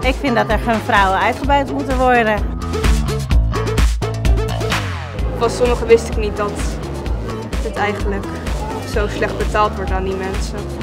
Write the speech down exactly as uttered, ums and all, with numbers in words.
Ik vind dat er geen vrouwen uitgebuit moeten worden. Van sommigen wist ik niet dat het eigenlijk zo slecht betaald wordt aan die mensen.